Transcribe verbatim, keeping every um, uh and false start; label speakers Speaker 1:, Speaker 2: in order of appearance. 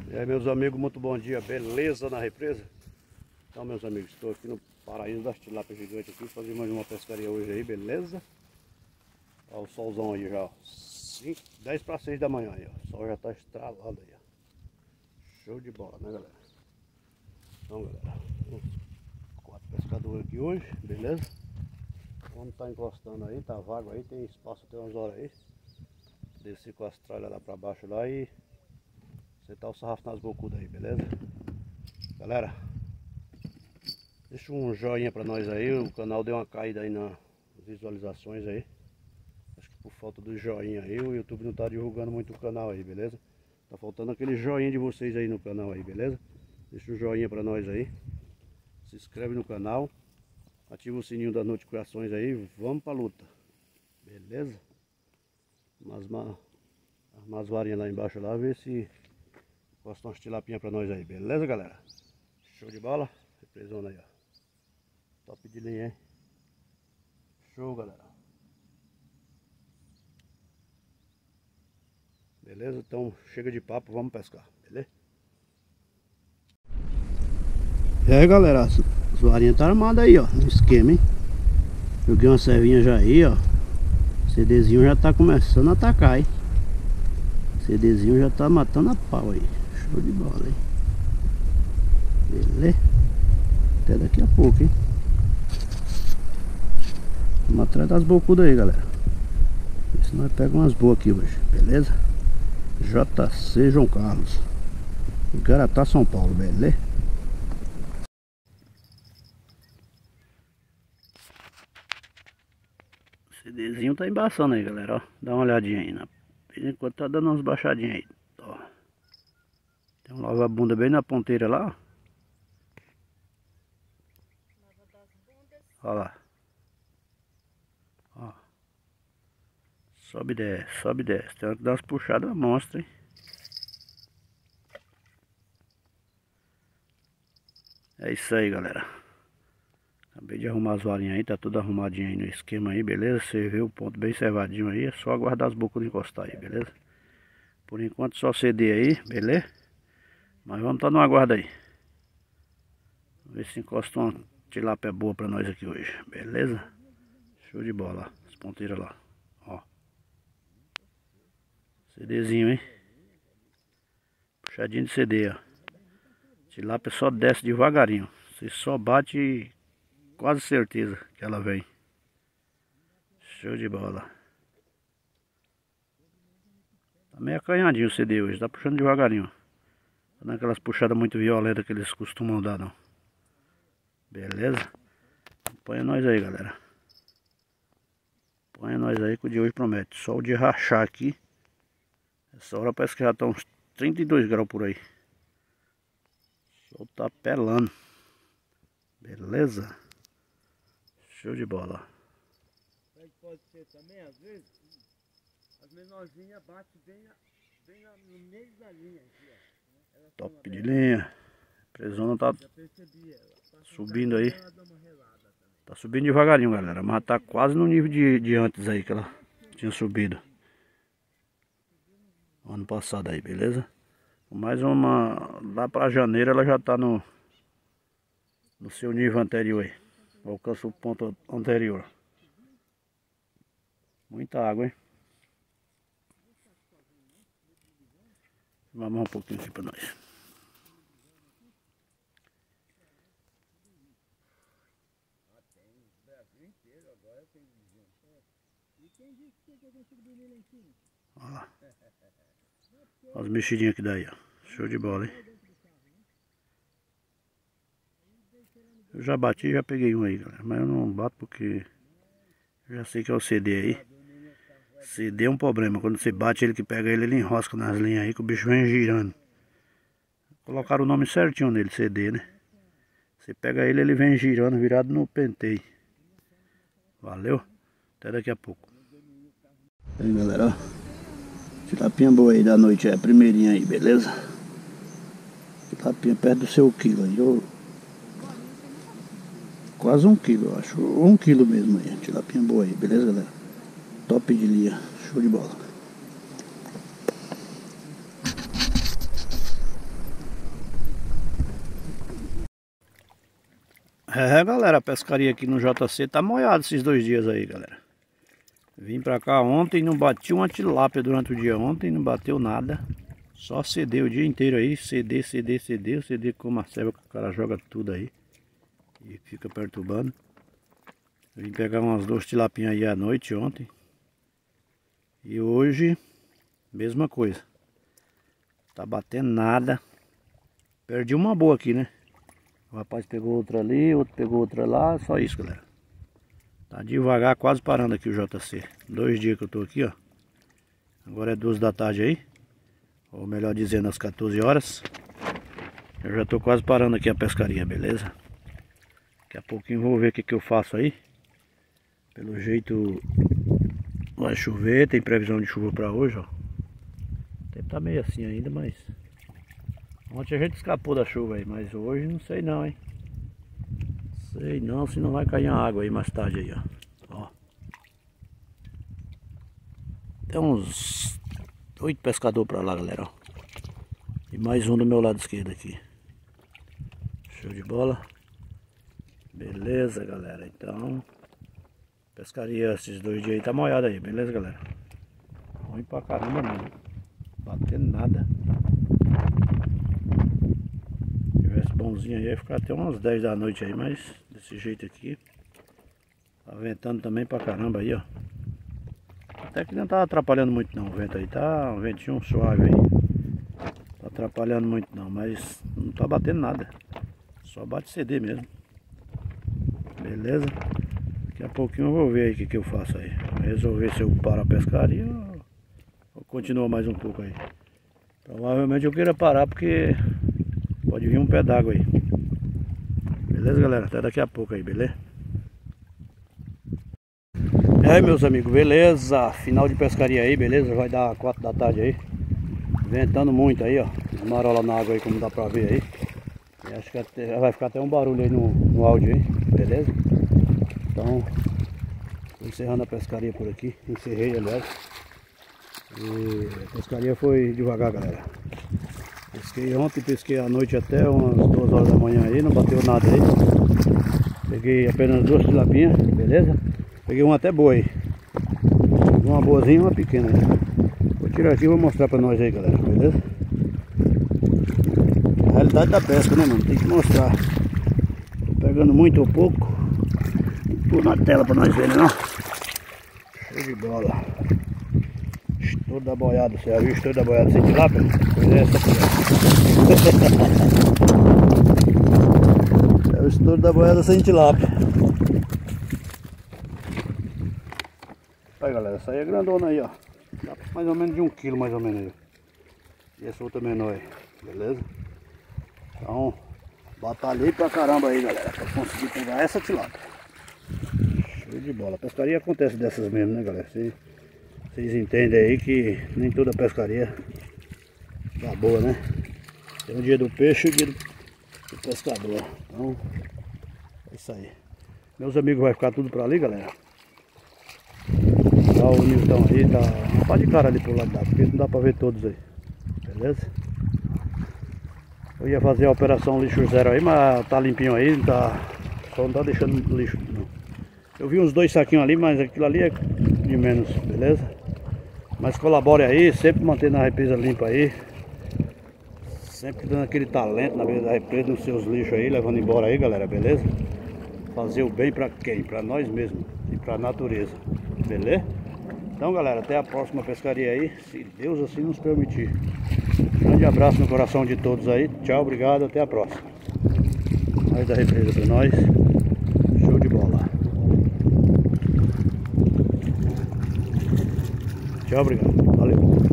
Speaker 1: E aí, meus amigos, muito bom dia, beleza na represa? Então, meus amigos, estou aqui no paraíso das tilápias gigantes aqui, fazendo mais uma pescaria hoje aí, beleza? Olha o solzão aí já, ó. dez para seis da manhã aí, ó. O sol já tá estralando aí, ó. Show de bola, né, galera? Então, galera, uns quatro pescadores aqui hoje, beleza? Vamos tá encostando aí, tá vago aí, tem espaço até umas horas aí. Descer com as tralhas lá pra baixo lá e sentar o sarrafo nas bocudas aí, beleza? Galera, deixa um joinha pra nós aí, o canal deu uma caída aí nas visualizações aí. Acho que por falta do joinha aí, o YouTube não tá divulgando muito o canal aí, beleza? Tá faltando aquele joinha de vocês aí no canal aí, beleza? Deixa um joinha pra nós aí. Se inscreve no canal. Ativa o sininho das notificações aí. Vamos pra luta. Beleza? Umas, umas varinhas lá embaixo lá, ver se posta umas tilapinhas pra nós aí, beleza, galera? Show de bola? Represona aí, ó. Top de linha, hein? Show, galera. Beleza? Então chega de papo, vamos pescar, beleza? E aí, galera, as varinhas tá armadas aí, ó, no esquema, hein? Joguei uma servinha já aí, ó. CDzinho já tá começando a atacar, hein? CDzinho já tá matando a pau aí. Show de bola, hein? Beleza? Até daqui a pouco, hein? Vamos atrás das bocudas aí, galera. Ver se nós pegamos umas boas aqui hoje, beleza? J C João Carlos, Garatá, São Paulo, beleza? O CDzinho tá embaçando aí, galera, ó. Dá uma olhadinha aí, na... enquanto tá dando umas baixadinhas aí, ó. Tem um lava-bunda bem na ponteira lá, ó. Olha lá. Ó. Sobe e desce, sobe e desce. Tem que dar umas puxadas monstra, hein? É isso aí, galera. Acabei de arrumar as varinhas aí, tá tudo arrumadinho aí no esquema aí, beleza? Você vê o ponto bem servadinho aí, é só aguardar as bocas encostar aí, beleza? Por enquanto só C D aí, beleza? Mas vamos estar no aguardo aí. Vamos ver se encosta uma tilápia boa pra nós aqui hoje, beleza? Show de bola, as ponteiras lá, ó. CDzinho, hein? Puxadinho de C D, ó. Tilápia só desce devagarinho. Você só bate e quase certeza que ela vem. Show de bola. Tá meio acanhadinho o C D hoje, tá puxando devagarinho. Tá dando aquelas puxadas muito violentas que eles costumam dar, não. Beleza? Acompanha nós aí, galera. Acompanha nós aí que o de hoje promete. Só o de rachar aqui. Essa hora parece que já tá uns trinta e dois graus por aí. O sol tá pelando. Beleza? Show de bola.
Speaker 2: Pode ser também, às vezes, as menorzinhas batem bem, bem no meio da linha aqui, ó.
Speaker 1: Top de linha. A presona tá subindo aí. Tá subindo devagarinho, galera. Mas tá quase no nível de, de antes aí que ela tinha subido. Ano passado aí, beleza? Mais uma... Lá pra janeiro ela já tá no... No seu nível anterior aí. Alcança o ponto anterior. Muita água, hein? Vamos um pouquinho aqui pra nós. Olha lá. Olha as mexidinhas que dá aí, ó. Show de bola, hein? Eu já bati e já peguei um aí, galera. Mas eu não bato porque eu já sei que é o C D aí. C D é um problema. Quando você bate ele que pega ele, ele enrosca nas linhas aí que o bicho vem girando. Colocaram o nome certinho nele, C D, né? Você pega ele, ele vem girando, virado no penteio. Valeu? Até daqui a pouco. Aí, galera, ó. Tilapinha boa aí da noite, é a primeirinha aí, beleza? Tilapinha perto do seu quilo aí. Eu... Quase um quilo, eu acho. Um quilo mesmo aí. Tilapinha boa aí, beleza, galera? Top de linha. Show de bola. É, galera, a pescaria aqui no J C tá molhada esses dois dias aí, galera. Vim pra cá ontem, não bati uma tilápia durante o dia ontem, não bateu nada. Só C D o dia inteiro aí, C D, C D, C D, C D com uma ceba que o cara joga tudo aí. E fica perturbando. Vim pegar umas duas tilapinhas aí à noite ontem. E hoje, mesma coisa. Tá batendo nada. Perdi uma boa aqui, né? O rapaz pegou outra ali, outro pegou outra lá, só isso, galera. Tá devagar, quase parando aqui o J C. Dois dias que eu tô aqui, ó. Agora é duas da tarde aí. Ou melhor dizendo, às quatorze horas. Eu já tô quase parando aqui a pescaria, beleza? Daqui a pouquinho vou ver o que que eu faço aí. Pelo jeito vai chover, tem previsão de chuva pra hoje, ó. O tempo tá meio assim ainda, mas... Ontem a gente escapou da chuva aí, mas hoje não sei não, hein. Sei não se não vai cair a água aí mais tarde aí, ó. Ó. Tem uns oito pescadores pra lá, galera, ó. E mais um do meu lado esquerdo aqui. Show de bola. Beleza, galera, então... Pescaria esses dois dias aí tá molhada aí, beleza, galera? Ruim pra caramba não. Batendo nada. Se tivesse bonzinho aí, ia ficar até umas dez da noite aí, mas desse jeito aqui. Tá ventando também pra caramba aí, ó. Até que não tá atrapalhando muito não, o vento aí tá um ventinho suave aí. Tá atrapalhando muito não, mas não tá batendo nada. Só bate C D mesmo. Beleza? Daqui a pouquinho eu vou ver aí o que, que eu faço aí. Vou resolver se eu paro a pescaria ou, ou continuo mais um pouco aí. Provavelmente eu queira parar porque pode vir um pé d'água aí. Beleza, galera? Até daqui a pouco aí, beleza? E aí, meus amigos, beleza? Final de pescaria aí, beleza? Vai dar quatro da tarde aí. Ventando muito aí, ó. Marola na água aí, como dá pra ver aí. E acho que até, vai ficar até um barulho aí no, no áudio aí, beleza? Então, tô encerrando a pescaria por aqui. Encerrei, aliás. E a pescaria foi devagar, galera. Pesquei ontem, pesquei à noite até umas duas horas da manhã aí, não bateu nada aí. Peguei apenas duas tilapinhas, beleza? Peguei uma até boa aí. Uma boazinha e uma pequena aí. Vou tirar aqui e vou mostrar pra nós aí, galera, beleza? A realidade da pesca, né, mano? Tem que mostrar. Tô pegando muito ou pouco. Pôr na tela pra nós verem, não? Show de bola. Estouro da boiada, você já viu o estouro da boiada sem tilápia? Pois é essa aqui, ó. É o estouro da boiada sem tilápia. Aí, galera, essa aí é grandona aí, ó. Dá mais ou menos de um quilo, mais ou menos aí. E essa outra menor aí, beleza? Então, batalhei pra caramba aí, galera, pra conseguir pegar essa tilápia. Show de bola. A pescaria acontece dessas mesmo, né, galera? Vocês, vocês entendem aí que nem toda pescaria tá boa, né? Tem o dia do peixe e o dia do, do pescador. Então, é isso aí. Meus amigos vai ficar tudo pra ali, galera. Tá o Nilton aí, tá uma pá de cara ali pro lado da, porque não dá pra ver todos aí. Beleza? Eu ia fazer a operação lixo zero aí, mas tá limpinho aí, não tá, só não tá deixando lixo não. Eu vi uns dois saquinhos ali, mas aquilo ali é de menos, beleza? Mas colabore aí, sempre mantendo a represa limpa aí. Sempre dando aquele talento na beira da represa, nos seus lixos aí, levando embora aí, galera, beleza? Fazer o bem pra quem? Pra nós mesmos e pra natureza, beleza? Então, galera, até a próxima pescaria aí, se Deus assim nos permitir. Grande abraço no coração de todos aí. Tchau, obrigado, até a próxima. Mais da represa pra nós. Show de bola. Tchau, obrigado. Valeu.